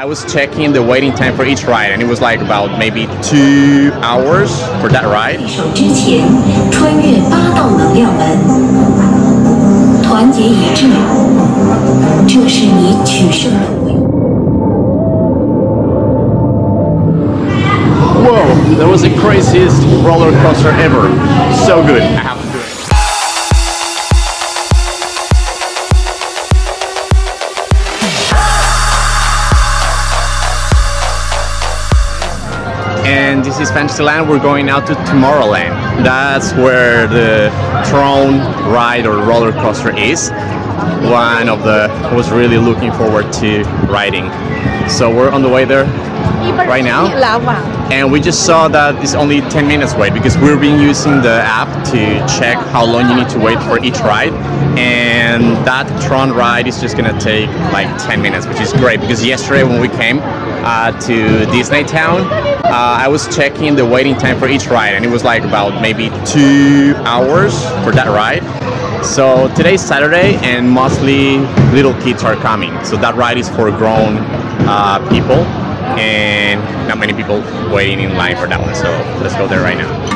was checking the waiting time for each ride, and it was like about maybe 2 hours for that ride. Whoa, that was the craziest roller coaster ever. So good. I have to do it. And this is Fantasyland. We're going out to Tomorrowland. That's where the Tron ride or roller coaster is. One of the I was really looking forward to riding. So we're on the way there right now, and we just saw that it's only 10 minutes wait because we've been using the app to check how long you need to wait for each ride, and that Tron ride is just gonna take like 10 minutes, which is great because yesterday when we came to Disney Town, I was checking the waiting time for each ride, and it was like about maybe 2 hours for that ride. So today's Saturday, and mostly little kids are coming, so that ride is for grown people, and not many people waiting in line for that one. So let's go there right now.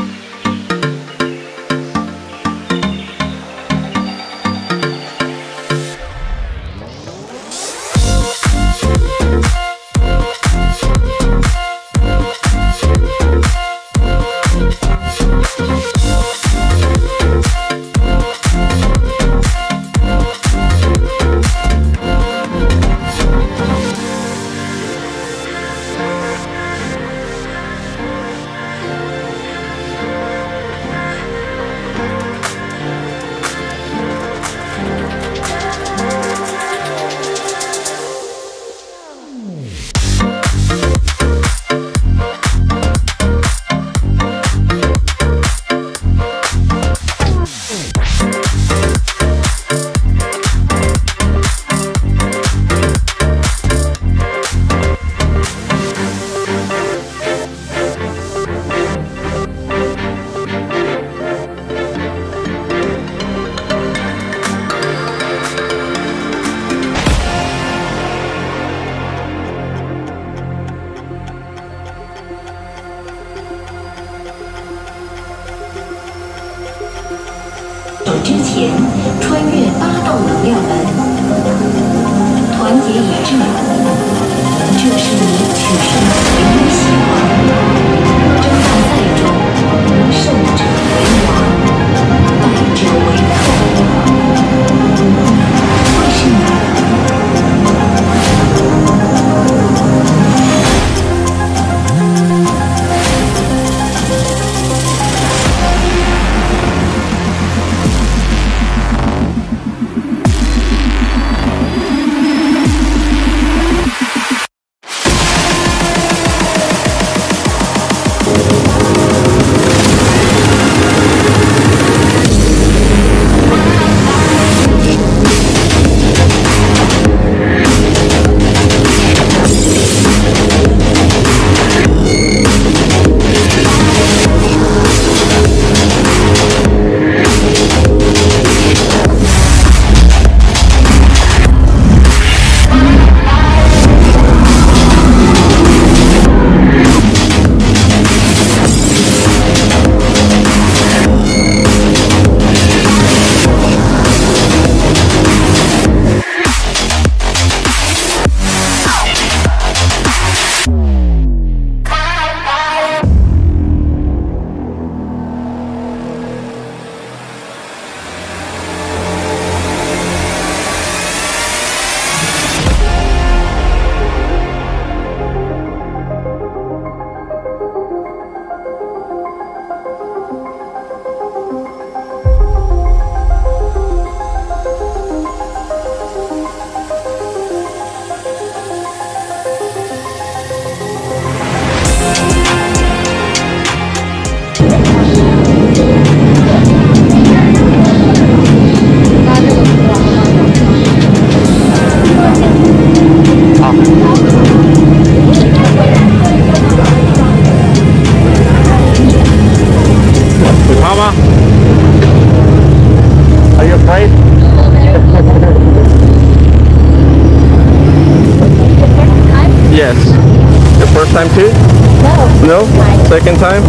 Yes. Your first time too? No. No? Second time?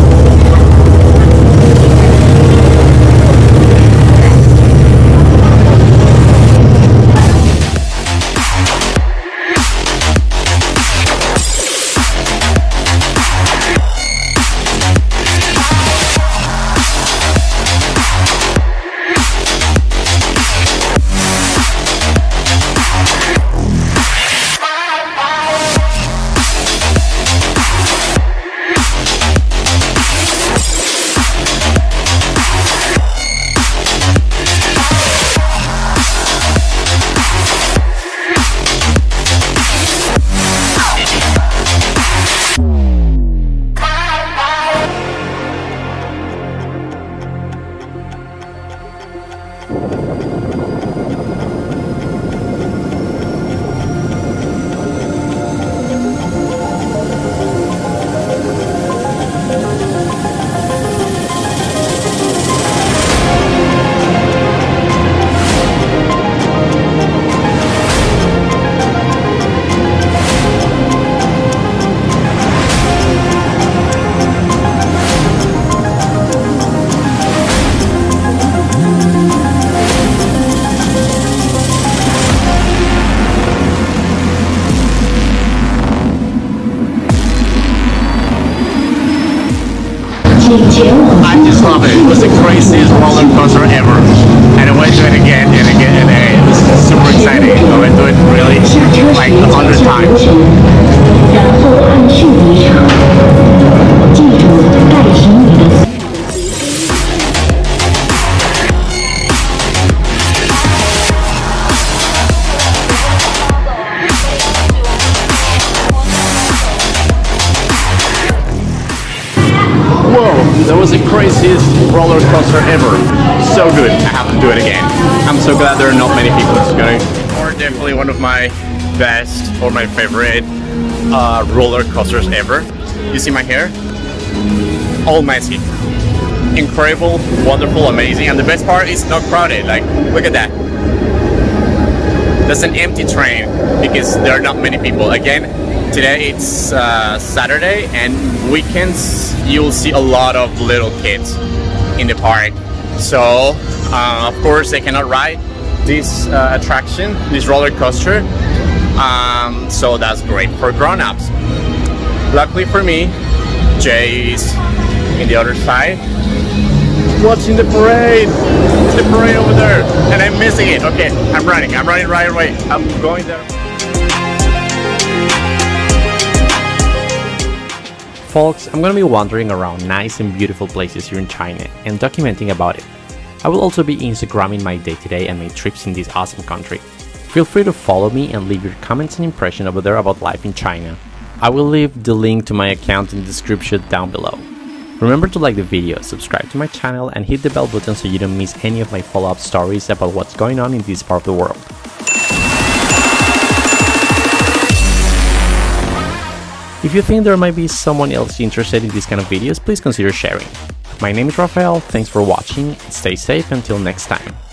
I just love it. It was the craziest roller coaster ever. And I want to do it again and again and again. It was super exciting. I want to do it really like 100 times. That was the craziest roller coaster ever. So good. I have to do it again. I'm so glad there are not many people going. Or definitely one of my best or my favorite roller coasters ever. You see my hair? All messy. Incredible, wonderful, amazing. And the best part is not crowded. Like, look at that. That's an empty train because there are not many people. Again, today it's Saturday, and weekends you'll see a lot of little kids in the park. So of course they cannot ride this attraction, this roller coaster. So that's great for grown-ups. Luckily for me, Jay is in the other side watching the parade. It's the parade over there, and I'm missing it. Okay, I'm running right away. I'm going there. Folks, I'm gonna be wandering around nice and beautiful places here in China and documenting about it. I will also be Instagramming my day-to-day and my trips in this awesome country. Feel free to follow me and leave your comments and impression over there about life in China. I will leave the link to my account in the description down below. Remember to like the video, subscribe to my channel and hit the bell button so you don't miss any of my follow-up stories about what's going on in this part of the world. If you think there might be someone else interested in these kind of videos, please consider sharing. My name is Rafael, thanks for watching, stay safe until next time.